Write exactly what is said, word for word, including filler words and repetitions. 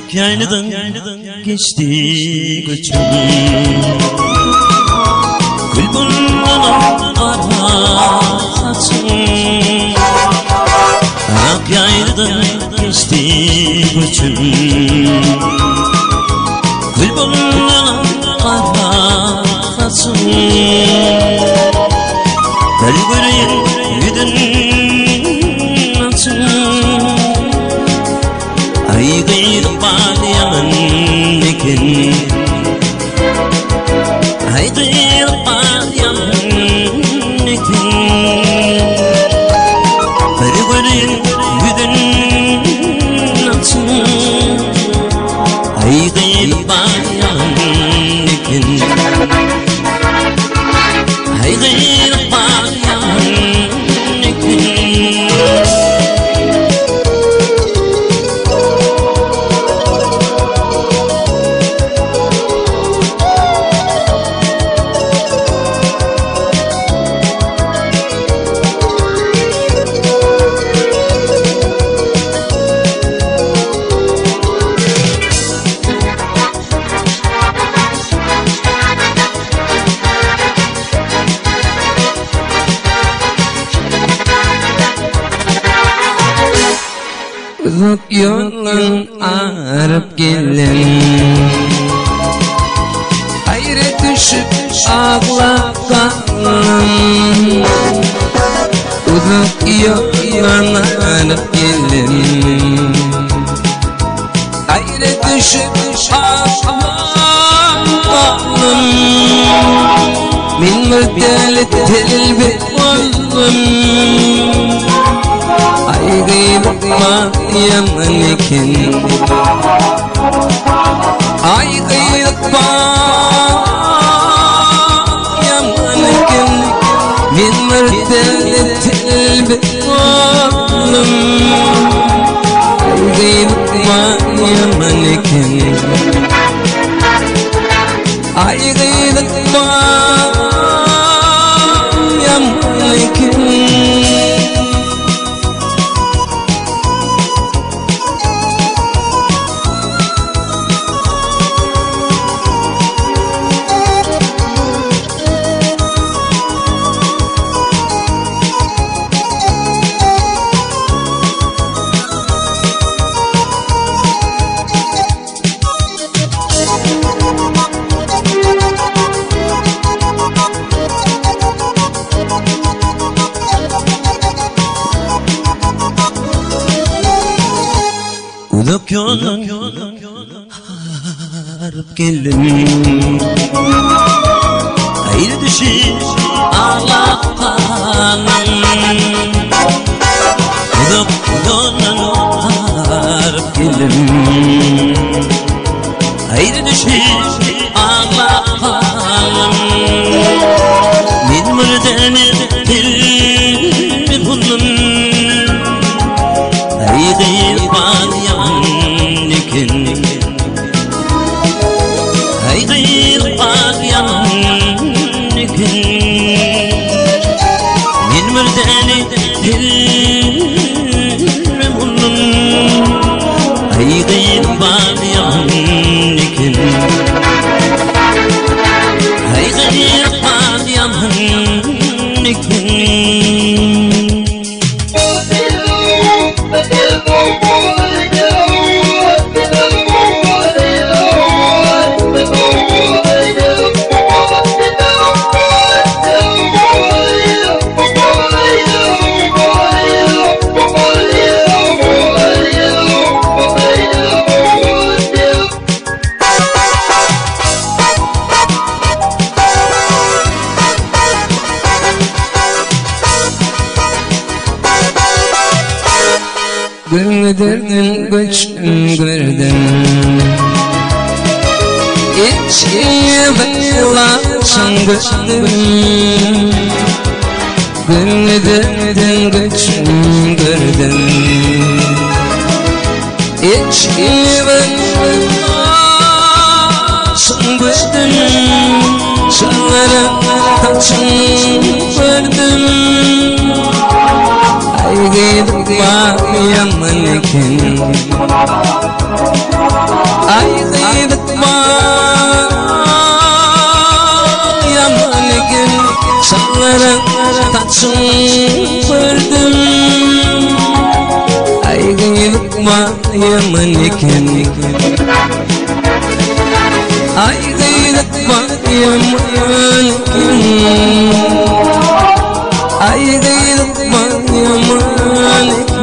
Ak yayladan geçti göçüm, gül bundan ara saçım. Ak yayladan geçti göçüm, gül bundan ara saçım. Gel göreyim yüdün açım, ay gıydık bağlayaman eken, ay gıydık bağlayaman eken. Gel göreyim yüdün açım, ay gıydık bağlayaman eken, ay gıydık bağlayaman eken. Uzak yoldan arıp gelin, hayret düşüp ağlatalım. Uzak yoldan arıp gelin, hayret düşüp ağlatalım. Min müddeli telbi oldum, ay gıydık bağlayaman eken, ay gıydık bağlayaman eken. Min mürdeli telbi oldum, ay gıydık bağlayaman eken, ay gıydık bağlayaman eken. Uzak yoldan harıp geldim, ayrı düşüp ağlatalım. Uzak yoldan harıp geldim, ayrı düşüp ağlatalım. Min mürdeni telbi buldum, ay gıydık bağlayaman eken, ay gıydık bağlayaman eken. Min mürdeni telbi buldum, ay gıydık bağlayaman eken, ay gıydık bağlayaman eken. Görmedin göçüm gördüm, içkiye bayılasın göçtüm. Görmedin göçüm gördüm, içkiye bayılasın göçtüm. Şanlara taçım gördüm, ay gıydık bağlayaman ÿaman eken. Ay gıybetma ýaman eken, şanlara taçın verdim. Ay gıybetma ýaman eken. Ay gıybetma ýaman eken. Ay gıybetma ýaman eken.